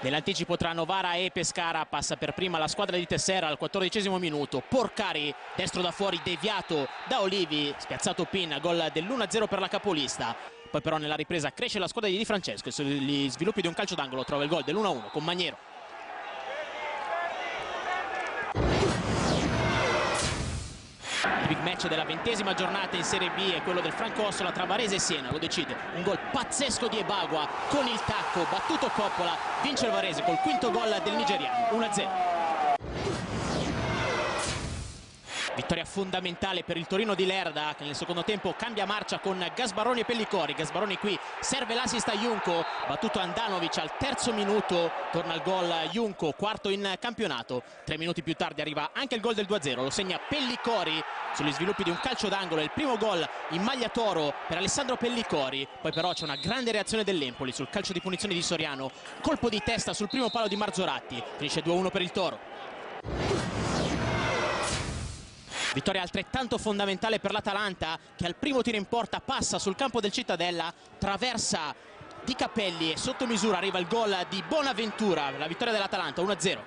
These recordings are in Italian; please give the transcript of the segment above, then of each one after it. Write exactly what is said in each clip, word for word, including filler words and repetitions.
Nell'anticipo tra Novara e Pescara passa per prima la squadra di Tessera al quattordicesimo minuto. Porcari, destro da fuori, deviato da Olivi, spiazzato Pin, gol dell'uno a zero per la capolista. Poi però nella ripresa cresce la squadra di Di Francesco e sugli sviluppi di un calcio d'angolo trova il gol dell'uno a uno con Maniero. Il big match della ventesima giornata in Serie B è quello del Francossola tra Varese e Siena, lo decide un gol pazzesco di Ebagua con il tacco, battuto Coppola, vince il Varese col quinto gol del nigeriano, uno a zero. Vittoria fondamentale per il Torino di Lerda che nel secondo tempo cambia marcia con Gasbaroni e Pellicori. Gasbaroni qui serve l'assist a Junco, battuto Andanovic al terzo minuto, torna il gol Junco, quarto in campionato. Tre minuti più tardi arriva anche il gol del due a zero, lo segna Pellicori sugli sviluppi di un calcio d'angolo, è il primo gol in maglia toro per Alessandro Pellicori. Poi però c'è una grande reazione dell'Empoli sul calcio di punizione di Soriano, colpo di testa sul primo palo di Marzoratti, finisce due a uno per il Toro. Vittoria altrettanto fondamentale per l'Atalanta che al primo tiro in porta passa sul campo del Cittadella, traversa Di Capelli e sotto misura arriva il gol di Bonaventura, la vittoria dell'Atalanta uno a zero.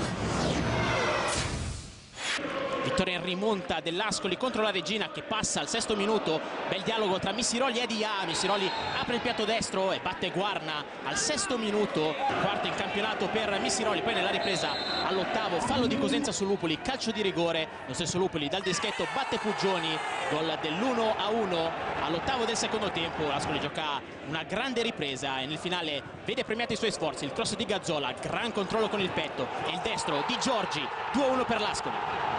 Vittoria in rimonta dell'Ascoli contro la Regina che passa al sesto minuto, bel dialogo tra Missiroli e Dia, Missiroli apre il piatto destro e batte Guarna al sesto minuto, quarto in campionato per Missiroli. Poi nella ripresa all'ottavo fallo di Cosenza su Lupoli, calcio di rigore, lo stesso Lupoli dal dischetto batte Puggioni, gol dell'uno a uno all'ottavo del secondo tempo. L'Ascoli gioca una grande ripresa e nel finale vede premiati i suoi sforzi, il cross di Gazzola, gran controllo con il petto e il destro di Giorgi, due a uno per l'Ascoli.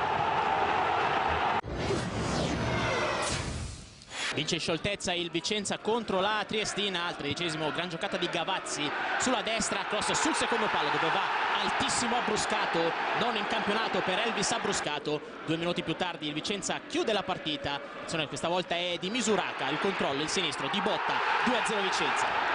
Vince in scioltezza il Vicenza contro la Triestina, al tredicesimo gran giocata di Gavazzi sulla destra, cross sul secondo palo dove va altissimo Abbruscato, non in campionato per Elvis Abbruscato. Due minuti più tardi il Vicenza chiude la partita, questa volta è di Misuraka, il controllo, il sinistro di Botta, due a zero Vicenza.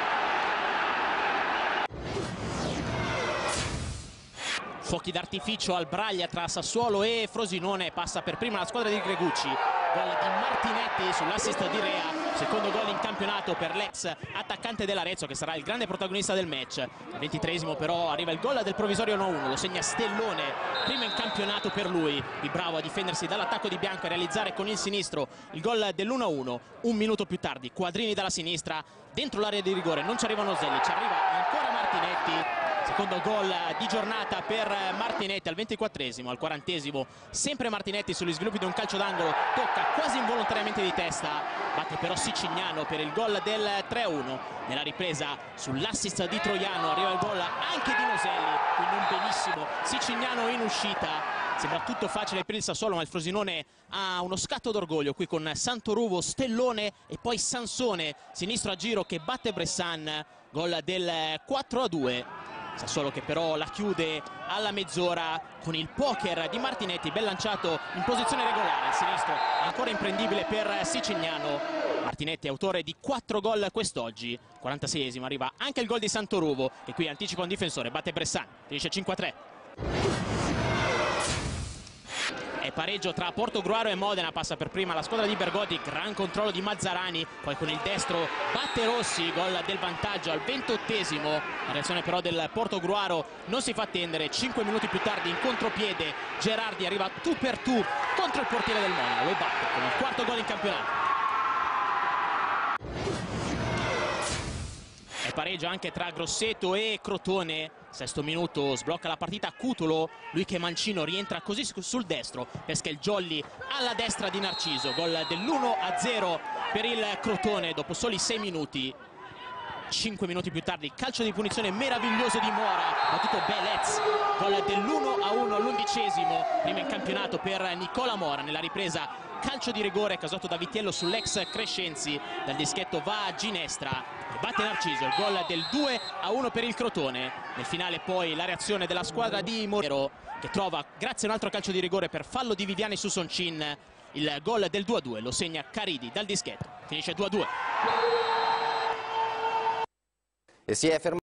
Fuochi d'artificio al Braglia tra Sassuolo e Frosinone, passa per prima la squadra di Gregucci, gol di Martinetti sull'assist di Rea, secondo gol in campionato per l'ex attaccante dell'Arezzo che sarà il grande protagonista del match. Al ventitreesimo però arriva il gol del provvisorio uno a uno, lo segna Stellone, primo in campionato per lui, il bravo a difendersi dall'attacco di Bianco e realizzare con il sinistro il gol dell'uno a uno. Un minuto più tardi Quadrini dalla sinistra, dentro l'area di rigore non ci arrivano Zelli, ci arriva ancora Martinetti. Secondo gol di giornata per Martinetti al ventiquattresimo, al quarantesimo sempre Martinetti sugli sviluppi di un calcio d'angolo, tocca quasi involontariamente di testa, batte però Sicignano per il gol del tre a uno. Nella ripresa sull'assist di Troiano arriva il gol anche di Noselli, quindi non benissimo, Sicignano in uscita. Sembra tutto facile per il Sassuolo ma il Frosinone ha uno scatto d'orgoglio qui con Santoruvo, Stellone e poi Sansone, sinistro a giro che batte Bressan, gol del quattro a due. Sassuolo che però la chiude alla mezz'ora con il poker di Martinetti, ben lanciato in posizione regolare, il sinistro ancora imprendibile per Sicignano. Martinetti autore di quattro gol quest'oggi, quarantaseiesimo arriva anche il gol di Santoruvo che qui anticipa un difensore, batte Bressan, finisce cinque a tre. È pareggio tra Portogruaro e Modena, passa per prima la squadra di Bergodi, gran controllo di Mazzarani, poi con il destro batte Rossi, gol del vantaggio al ventottesimo. La reazione però del Portogruaro non si fa attendere, cinque minuti più tardi in contropiede Gerardi arriva tu per tu contro il portiere del Modena, lo batte con il quarto gol in campionato. È pareggio anche tra Grosseto e Crotone, sesto minuto sblocca la partita Cutolo, lui che Mancino rientra così sul destro, pesca il jolly alla destra di Narciso, gol dell'uno a zero per il Crotone dopo soli sei minuti. cinque minuti più tardi calcio di punizione meraviglioso di Mora, battuto Belez, gol dell'uno a uno all'undicesimo, prima in campionato per Nicola Mora. Nella ripresa calcio di rigore causato da Vitiello sull'ex Crescenzi, dal dischetto va a Ginestra e batte Narciso, il gol del due a uno per il Crotone. Nel finale poi la reazione della squadra di Morero che trova grazie a un altro calcio di rigore per fallo di Viviani su Soncin il gol del due a due, lo segna Caridi dal dischetto, finisce due a due. E si è fermato